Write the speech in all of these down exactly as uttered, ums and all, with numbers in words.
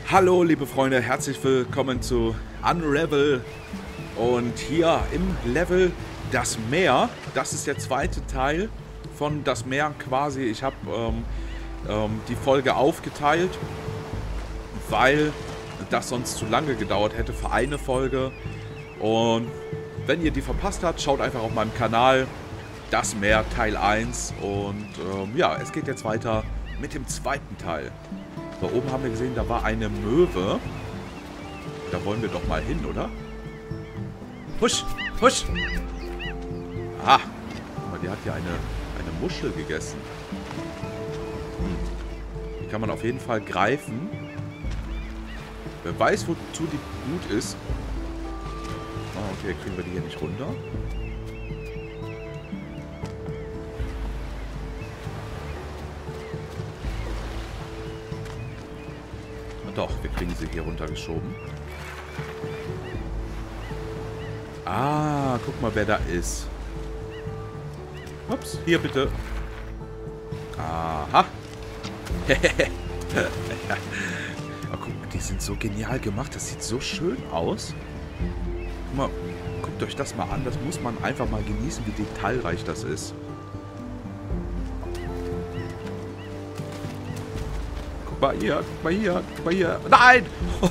Hallo liebe Freunde, herzlich willkommen zu Unravel und hier im Level Das Meer. Das ist der zweite Teil von Das Meer quasi. Ich habe ähm, ähm, die Folge aufgeteilt, weil das sonst zu lange gedauert hätte für eine Folge. Und wenn ihr die verpasst habt, schaut einfach auf meinem Kanal Das Meer Teil eins. Und ähm, ja, es geht jetzt weiter mit dem zweiten Teil. Da oben haben wir gesehen, da war eine Möwe. Da wollen wir doch mal hin, oder? Husch! Husch! Ah! Guck mal, die hat ja eine, eine Muschel gegessen. Hm. Die kann man auf jeden Fall greifen. Wer weiß, wozu die gut ist. Ah, okay, kriegen wir die hier nicht runter. Doch, wir kriegen sie hier runtergeschoben. Ah, guck mal, wer da ist. Ups, hier bitte. Aha. Oh, guck mal, die sind so genial gemacht. Das sieht so schön aus. Guck mal, guckt euch das mal an. Das muss man einfach mal genießen, wie detailreich das ist. Guck mal hier, guck mal hier, guck mal hier. Nein!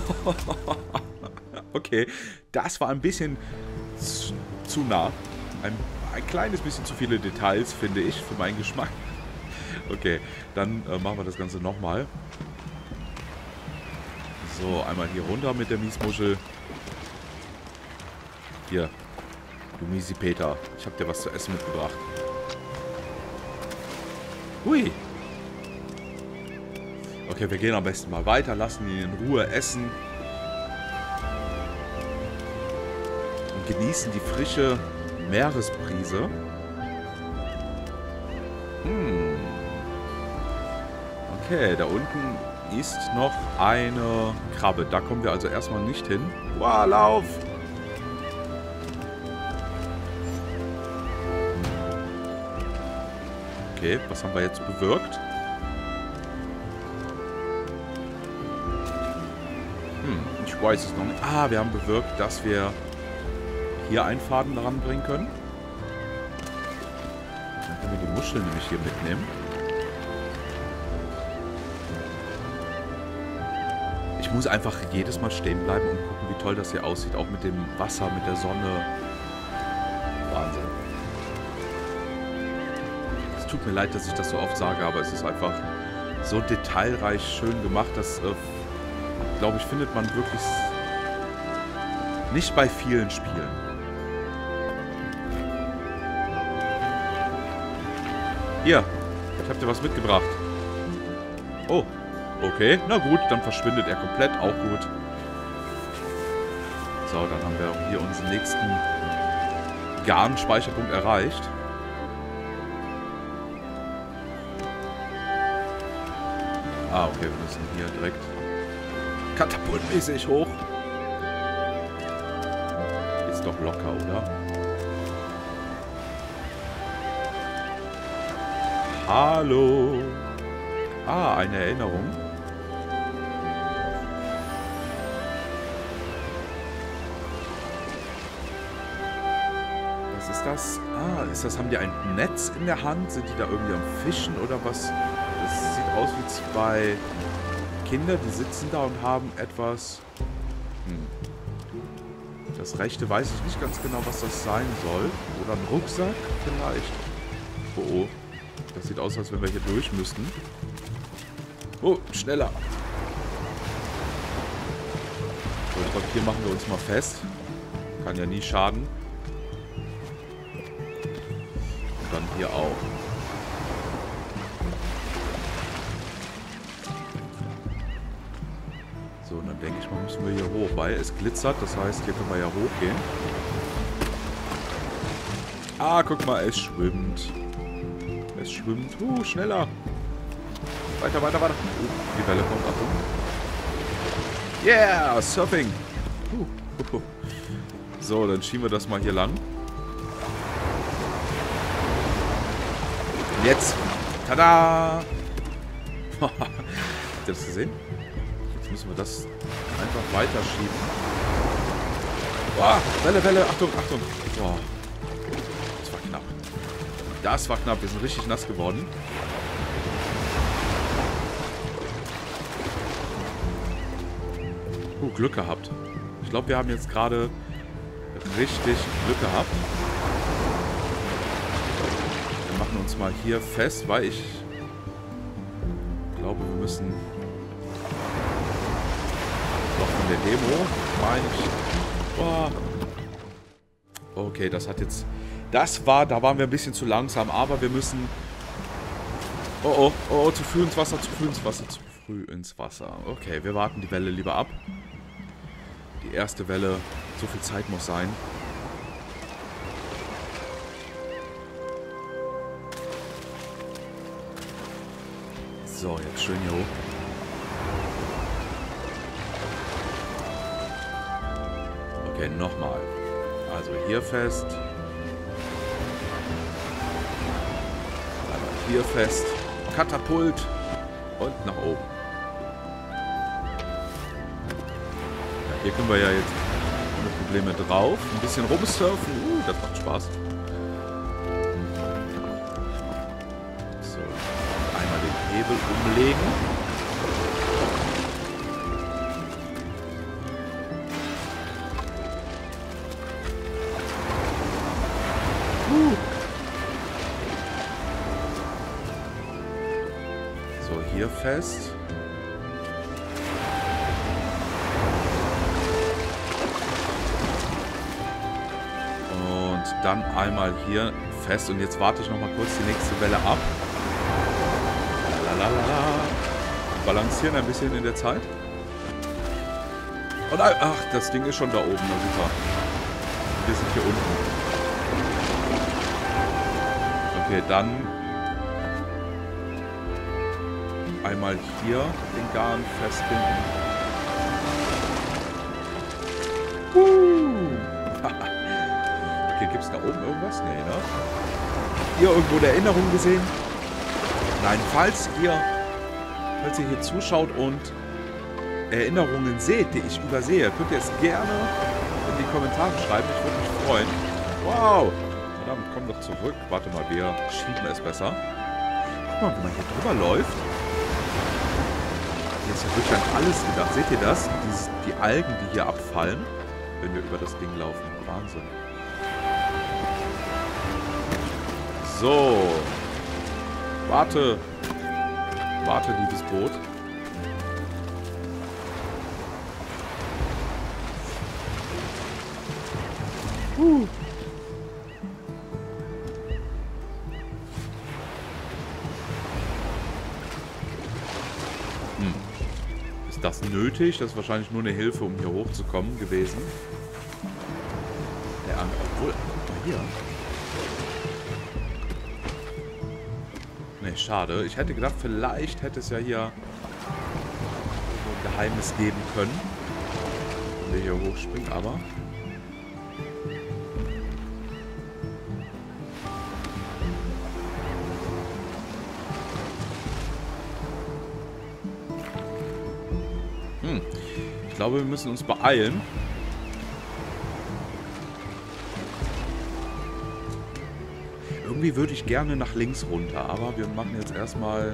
Okay, das war ein bisschen zu, zu nah. Ein, ein kleines bisschen zu viele Details, finde ich, für meinen Geschmack. Okay, dann äh, machen wir das Ganze nochmal. So, einmal hier runter mit der Miesmuschel. Hier, du Miesi Peter, ich habe dir was zu essen mitgebracht. Hui! Okay, wir gehen am besten mal weiter, lassen ihn in Ruhe essen. Und genießen die frische Meeresbrise. Hm. Okay, da unten ist noch eine Krabbe. Da kommen wir also erstmal nicht hin. Wow, lauf! Okay, was haben wir jetzt bewirkt? Ich weiß es noch nicht. Ah, wir haben bewirkt, dass wir hier einen Faden dran bringen können. Dann können wir die Muschel nämlich hier mitnehmen. Ich muss einfach jedes Mal stehen bleiben und gucken, wie toll das hier aussieht. Auch mit dem Wasser, mit der Sonne. Wahnsinn. Es tut mir leid, dass ich das so oft sage, aber es ist einfach so detailreich schön gemacht, dass... Äh, glaube ich, findet man wirklich nicht bei vielen Spielen. Hier, ich habe dir was mitgebracht. Oh, okay, na gut, dann verschwindet er komplett, auch gut. So, dann haben wir auch hier unseren nächsten Garn-Speicherpunkt erreicht. Ah, okay, wir müssen hier direkt katapultmäßig hoch. Ist doch locker, oder? Hallo. Ah, eine Erinnerung. Was ist das? Ah, ist das, haben die ein Netz in der Hand? Sind die da irgendwie am Fischen oder was? Das sieht aus wie zwei Kinder, die sitzen da und haben etwas... Hm. Das rechte weiß ich nicht ganz genau, was das sein soll. Oder ein Rucksack vielleicht. Oh, oh. Das sieht aus, als wenn wir hier durch müssten. Oh, schneller. So, ich glaube, hier machen wir uns mal fest. Kann ja nie schaden. Und dann hier auch. So, und dann denke ich mal, müssen wir hier hoch, weil es glitzert, das heißt, hier können wir ja hochgehen. Ah, guck mal, es schwimmt. Es schwimmt. Uh, schneller. Weiter, weiter, weiter. Uh, die Welle kommt ab. Yeah, Surfing. Uh, uh, uh. So, dann schieben wir das mal hier lang. Jetzt. Tada! Habt ihr das gesehen? Jetzt müssen wir das einfach weiterschieben. Boah, Welle, Welle, Achtung, Achtung. Boah. Das war knapp. Das war knapp, wir sind richtig nass geworden. Uh, Glück gehabt. Ich glaube, wir haben jetzt gerade richtig Glück gehabt. Wir machen uns mal hier fest, weil ich glaube, wir müssen noch von der Demo, meine ich. Boah. Okay, das hat jetzt... Das war... Da waren wir ein bisschen zu langsam, aber wir müssen... Oh, oh, oh, oh, zu früh ins Wasser, zu früh ins Wasser, zu früh ins Wasser. Okay, wir warten die Welle lieber ab. Die erste Welle, so viel Zeit muss sein. So, jetzt schön hier hoch. Okay, nochmal. Also hier fest. Einmal hier fest. Katapult. Und nach oben. Ja, hier können wir ja jetzt ohne Probleme drauf. Ein bisschen rumsurfen. Uh, das macht Spaß. So. Einmal den Hebel umlegen. So, hier fest. Und dann einmal hier fest. Und jetzt warte ich noch mal kurz die nächste Welle ab. Lalalala. Balancieren ein bisschen in der Zeit. Und ach, das Ding ist schon da oben. Na super. Wir sind hier unten. Okay, dann einmal hier den Garn festbinden. Uh. Okay, gibt es da oben irgendwas? Nee, ne? Hier irgendwo eine Erinnerung gesehen? Nein, falls ihr, falls ihr hier zuschaut und Erinnerungen seht, die ich übersehe, könnt ihr es gerne in die Kommentare schreiben. Ich würde mich freuen. Wow! Verdammt, komm doch zurück. Warte mal, wir schieben es besser. Guck mal, wie man hier drüber läuft. Hier ist ja wirklich an alles gedacht. Seht ihr das? Dieses, die Algen, die hier abfallen, wenn wir über das Ding laufen. Wahnsinn. So. Warte. Warte, liebes Boot. Uh. Hm. Ist das nötig? Das ist wahrscheinlich nur eine Hilfe, um hier hochzukommen gewesen. Der Anker. Obwohl, guck mal hier. Ne, schade. Ich hätte gedacht, vielleicht hätte es ja hier so ein Geheimnis geben können. Wenn wir hier hochspringen, aber... Hm. Ich glaube, wir müssen uns beeilen. Irgendwie würde ich gerne nach links runter, aber wir machen jetzt erstmal...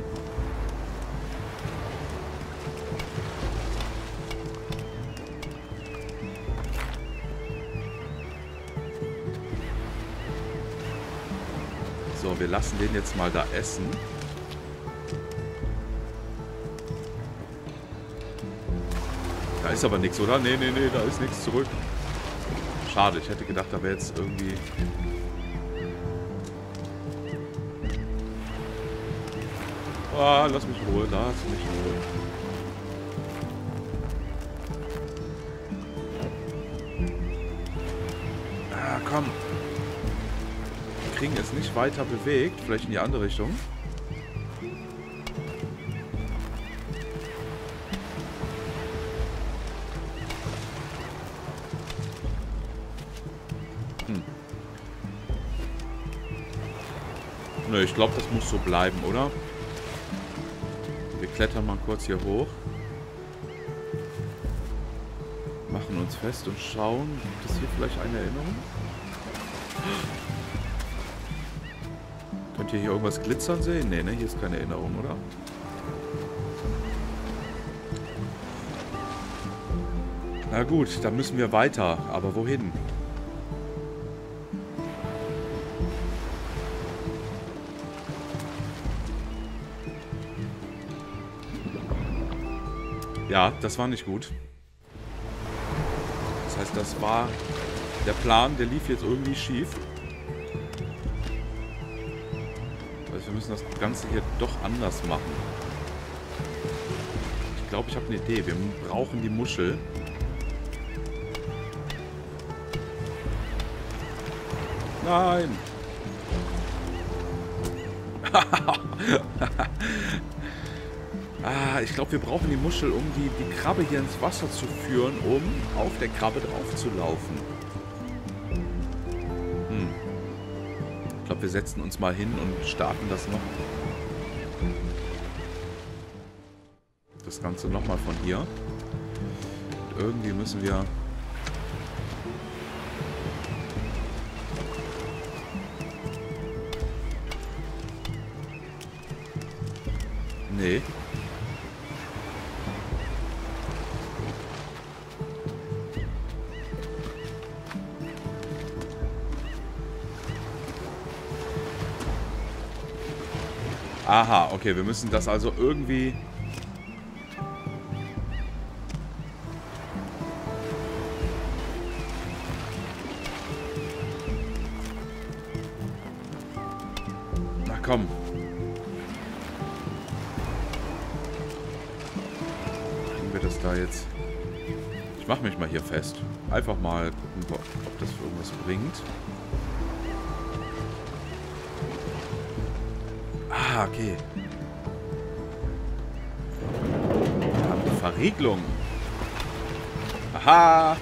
So, wir lassen den jetzt mal da essen. Da ist aber nichts, oder? Nee, nee, nee, da ist nichts zurück. Schade, ich hätte gedacht, da wäre jetzt irgendwie... Ah, lass mich in Ruhe, lass mich in Ruhe. Ah, komm. Wir kriegen es nicht weiter bewegt. Vielleicht in die andere Richtung. Hm. Nö, ich glaube, das muss so bleiben, oder? Wir klettern mal kurz hier hoch. machen uns fest und schauen, gibt es hier vielleicht eine Erinnerung? Könnt ihr hier irgendwas glitzern sehen? Nee, ne? Hier ist keine Erinnerung, oder? Na gut, dann müssen wir weiter. Aber wohin? Ja, das war nicht gut. Das heißt, das war der Plan, der lief jetzt irgendwie schief. Also wir müssen das Ganze hier doch anders machen. Ich glaube, ich habe eine Idee. Wir brauchen die Muschel. Nein! Ah, ich glaube, wir brauchen die Muschel, um die, die Krabbe hier ins Wasser zu führen, um auf der Krabbe drauf zu laufen. Hm. Ich glaube, wir setzen uns mal hin und starten das noch. Das Ganze nochmal von hier. Und irgendwie müssen wir... Nee. Aha, okay, wir müssen das also irgendwie... Na komm. Kriegen wir das da jetzt... Ich mache mich mal hier fest. Einfach mal gucken, ob das irgendwas bringt. Ah, okay. Wir haben eine Verriegelung. Aha.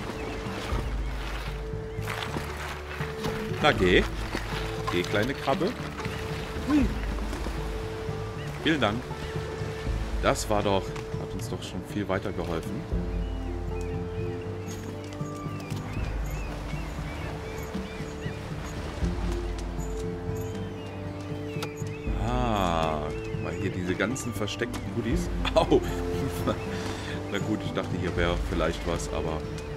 Na, geh. Geh, kleine Krabbe. Hui. Vielen Dank. Das war doch... Hat uns doch schon viel weitergeholfen. Diese ganzen versteckten Goodies. Au! Na gut, ich dachte, hier wäre vielleicht was, aber...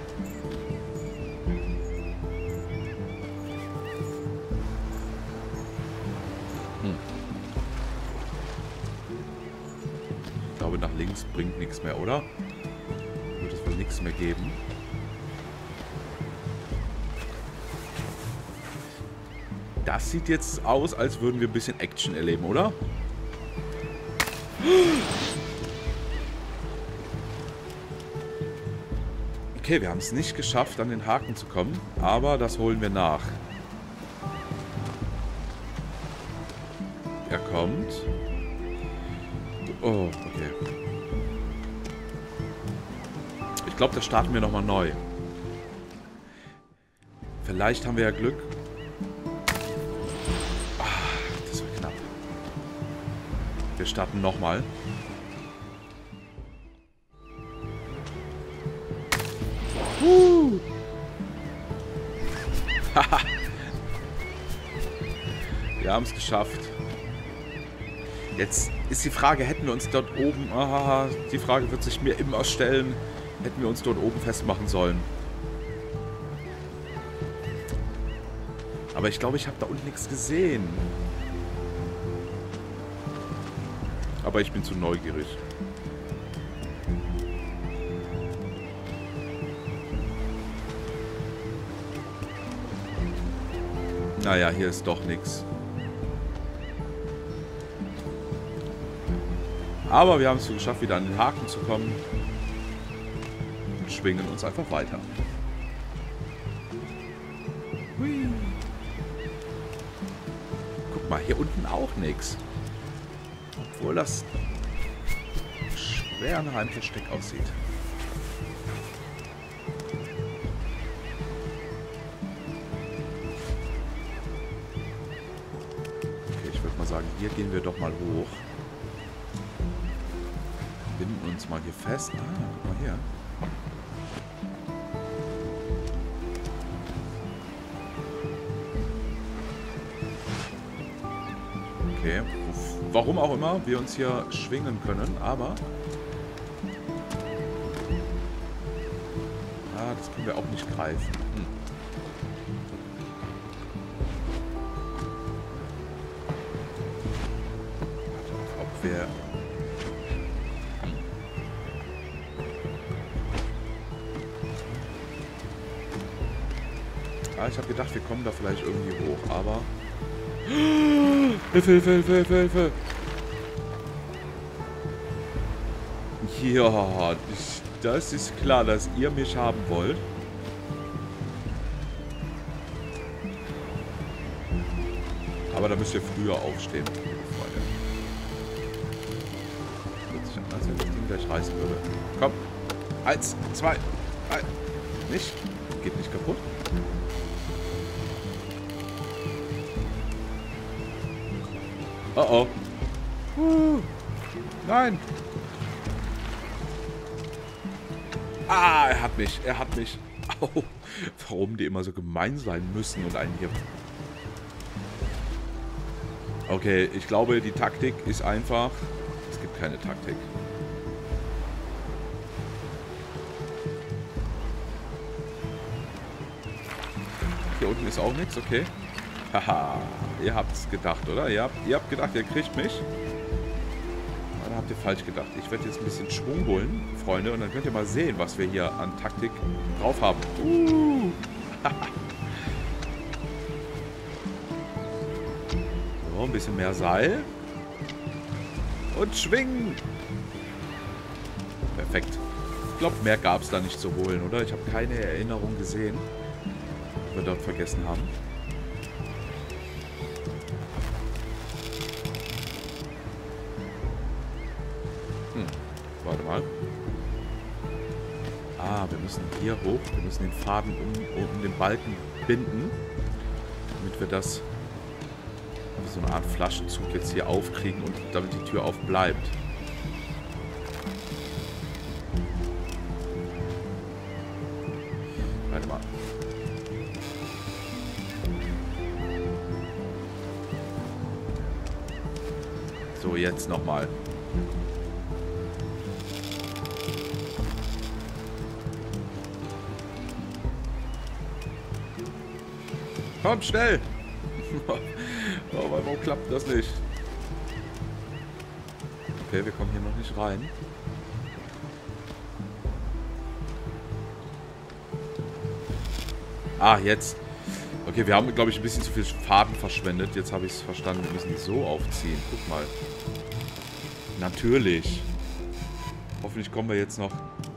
Hm. Ich glaube, nach links bringt nichts mehr, oder? Wird es wohl nichts mehr geben. Das sieht jetzt aus, als würden wir ein bisschen Action erleben, oder? Okay, wir haben es nicht geschafft, an den Haken zu kommen, aber das holen wir nach. Er kommt. Oh, okay. Ich glaube, das starten wir nochmal neu. Vielleicht haben wir ja Glück. Wir starten nochmal. Uh. Wir haben es geschafft. Jetzt ist die Frage, hätten wir uns dort oben... Aha, die Frage wird sich mir immer stellen. Hätten wir uns dort oben festmachen sollen. Aber ich glaube, ich habe da unten nichts gesehen. Aber ich bin zu neugierig. Naja, hier ist doch nichts. Aber wir haben es geschafft, wieder an den Haken zu kommen. Und schwingen uns einfach weiter. Hui. Guck mal, hier unten auch nichts. Obwohl das schwer nach einem Versteck aussieht. Okay, ich würde mal sagen, hier gehen wir doch mal hoch. Binden uns mal hier fest. Ah, guck mal hier. Okay. Warum auch immer wir uns hier schwingen können, aber... Ah, das können wir auch nicht greifen. Hm. Ob wir... Ah, ich habe gedacht, wir kommen da vielleicht irgendwie hoch, aber... Hilfe, Hilfe, Hilfe, Hilfe, Hilfe! Ja, ich, das ist klar, dass ihr mich haben wollt. Aber da müsst ihr früher aufstehen, liebe Freunde. Hört sich an, als wenn das Ding gleich reißen würde. Komm! Eins, zwei, drei. Nicht? Geht nicht kaputt? Oh oh. Uh, nein. Ah, er hat mich. Er hat mich. Au. Warum die immer so gemein sein müssen und einen hier... Okay, ich glaube, die Taktik ist einfach... Es gibt keine Taktik. Hier unten ist auch nichts, okay. Haha, ihr habt's gedacht, oder? Ihr habt, ihr habt gedacht, ihr kriegt mich. Dann habt ihr falsch gedacht. Ich werde jetzt ein bisschen Schwung holen, Freunde, und dann könnt ihr mal sehen, was wir hier an Taktik drauf haben. Uh. So, ein bisschen mehr Seil. Und schwingen. Perfekt. Ich glaube, mehr gab es da nicht zu holen, oder? Ich habe keine Erinnerung gesehen, die wir dort vergessen haben. Warte mal. Ah, wir müssen hier hoch. Wir müssen den Faden um, um den Balken binden, damit wir das wie so eine Art Flaschenzug jetzt hier aufkriegen und damit die Tür aufbleibt. Warte mal. So, jetzt nochmal. Komm, schnell! Oh, warum klappt das nicht? Okay, wir kommen hier noch nicht rein. Ah, jetzt. Okay, wir haben, glaube ich, ein bisschen zu viel Faden verschwendet. Jetzt habe ich es verstanden. Wir müssen die so aufziehen. Guck mal. Natürlich. Hoffentlich kommen wir jetzt noch.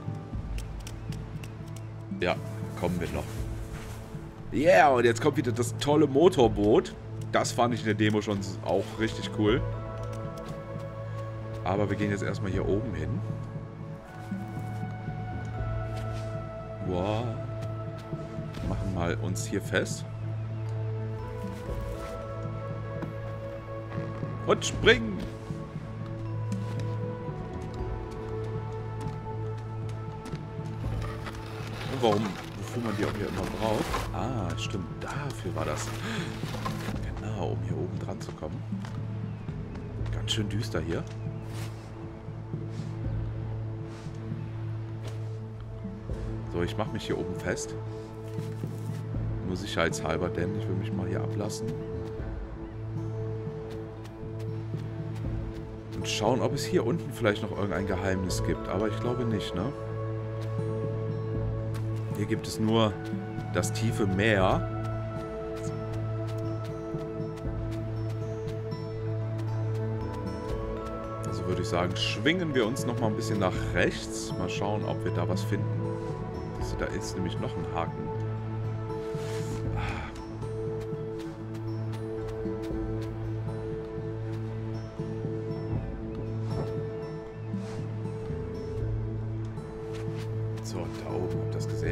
Ja, kommen wir noch. Yeah, und jetzt kommt wieder das tolle Motorboot. Das fand ich in der Demo schon auch richtig cool. Aber wir gehen jetzt erstmal hier oben hin. Wow. Machen mal uns hier fest. Und springen! Und warum? Wofür man die auch hier immer braucht. Ah, stimmt. Dafür war das. Genau, um hier oben dran zu kommen. Ganz schön düster hier. So, ich mache mich hier oben fest. Nur sicherheitshalber, denn ich will mich mal hier ablassen. Und schauen, ob es hier unten vielleicht noch irgendein Geheimnis gibt. Aber ich glaube nicht, ne? Hier gibt es nur das tiefe Meer. Also würde ich sagen, schwingen wir uns noch mal ein bisschen nach rechts. Mal schauen, ob wir da was finden. Da ist nämlich noch ein Haken. So, da oben, habt ihr das gesehen?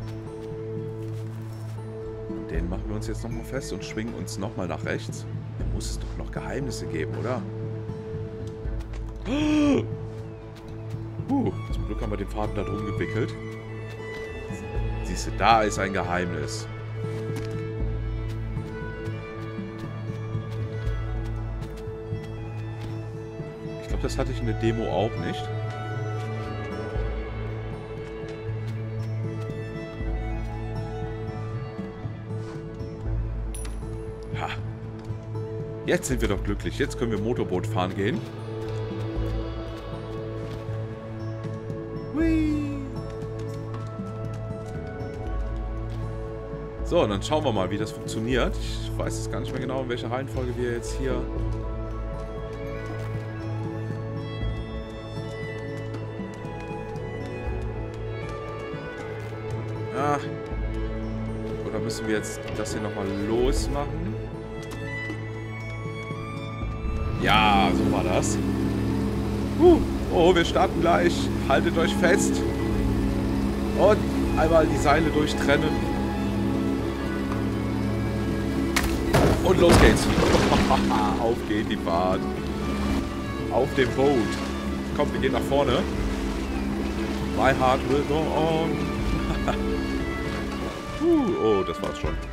Und den machen wir uns jetzt nochmal fest und schwingen uns nochmal nach rechts. Da muss es doch noch Geheimnisse geben, oder? Uh, zum Glück haben wir den Faden da drum gewickelt. Siehst du, da ist ein Geheimnis. das hatte ich in der Demo auch nicht. Ha. Jetzt sind wir doch glücklich. Jetzt können wir Motorboot fahren gehen. Hui. So, und dann schauen wir mal, wie das funktioniert. Ich weiß jetzt gar nicht mehr genau, in welcher Reihenfolge wir jetzt hier... Ah. Oder müssen wir jetzt das hier nochmal losmachen? Ja, so war das. Uh, oh, wir starten gleich. Haltet euch fest. Und einmal die Seile durchtrennen. Und los geht's. Auf geht die Fahrt. Auf dem Boot. Kommt, wir gehen nach vorne. My heart will go on. uh, oh, das war's schon.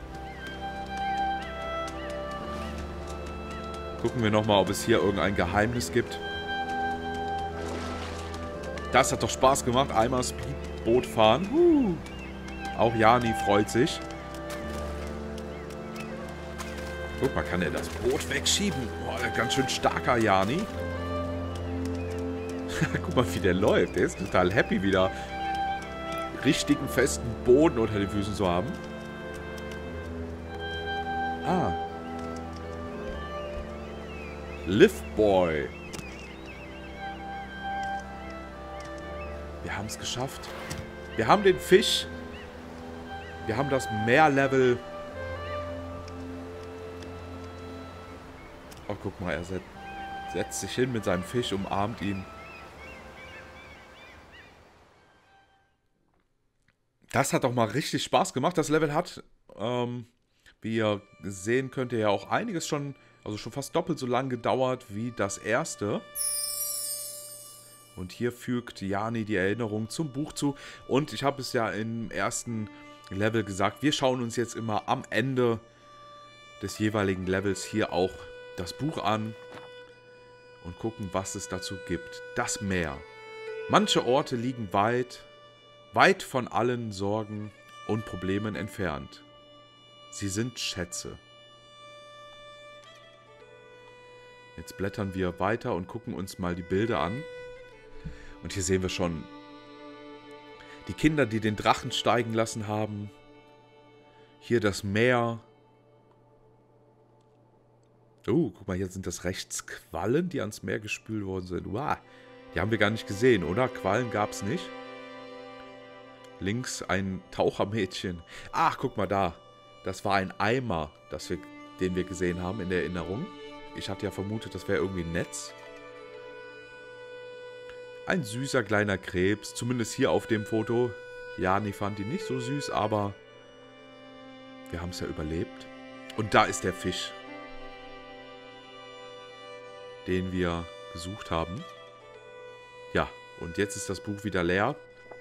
Gucken wir nochmal, ob es hier irgendein Geheimnis gibt. Das hat doch Spaß gemacht. Einmal Speedboot fahren. Uh. Auch Jani freut sich. Guck mal, kann er das Boot wegschieben? Boah, ganz schön starker Jani. Guck mal, wie der läuft. Der ist total happy, wieder richtigen, festen Boden unter den Füßen zu haben. Ah. Liftboy. Wir haben es geschafft. Wir haben den Fisch. Wir haben das Meerlevel. Oh, guck mal, er set, setzt sich hin mit seinem Fisch, umarmt ihn. Das hat doch mal richtig Spaß gemacht. Das Level hat, ähm, wie ihr sehen könnt, ja auch einiges schon, also schon fast doppelt so lang gedauert wie das erste. Und hier fügt Jani die Erinnerung zum Buch zu. Und ich habe es ja im ersten Level gesagt, wir schauen uns jetzt immer am Ende des jeweiligen Levels hier auch das Buch an und gucken, was es dazu gibt. Das Meer. Manche Orte liegen weit, weit von allen Sorgen und Problemen entfernt. Sie sind Schätze. Jetzt blättern wir weiter und gucken uns mal die Bilder an. Und hier sehen wir schon die Kinder, die den Drachen steigen lassen haben. Hier das Meer. Oh, guck mal, hier sind das rechts Quallen, die ans Meer gespült worden sind. Wow, die haben wir gar nicht gesehen, oder? Quallen gab es nicht. Links ein Tauchermädchen. Ach, guck mal da. Das war ein Eimer, das wir, den wir gesehen haben in der Erinnerung. Ich hatte ja vermutet, das wäre irgendwie ein Netz. Ein süßer kleiner Krebs, zumindest hier auf dem Foto. Jani fand ihn nicht so süß, aber wir haben es ja überlebt. Und da ist der Fisch, den wir gesucht haben. Ja, und jetzt ist das Buch wieder leer.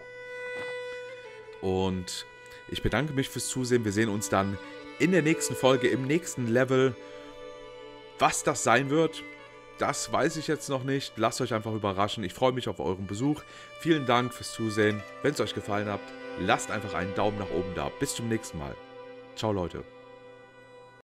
Und ich bedanke mich fürs Zusehen. Wir sehen uns dann in der nächsten Folge, im nächsten Level. Was das sein wird, das weiß ich jetzt noch nicht. Lasst euch einfach überraschen. Ich freue mich auf euren Besuch. Vielen Dank fürs Zusehen. Wenn es euch gefallen hat, lasst einfach einen Daumen nach oben da. Bis zum nächsten Mal. Ciao, Leute.